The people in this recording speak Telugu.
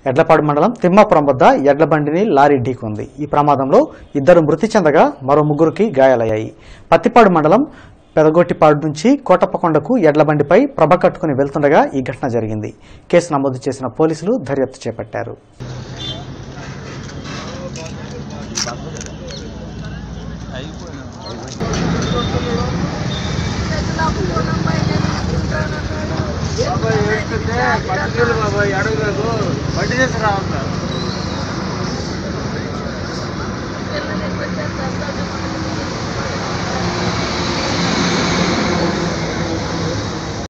ఎడ్లపాడు మండలం తిమ్మాపురం వద్ద ఎడ్ల బండిని లారీ ఢీకొంది. ఈ ప్రమాదంలో 2 మృతి చెందగా మరో 3కి గాయాలయ్యాయి. పత్తిపాడు మండలం పెదగొట్టిపాడు నుంచి కోటప్పకొండకు ఎడ్ల బండిపై ప్రభ కట్టుకుని వెళ్తుండగా ఈ ఘటన జరిగింది. కేసు నమోదు చేసిన పోలీసులు దర్యాప్తు చేపట్టారు. బాబాయ్ అడుగు బండి చేసి రావాలి.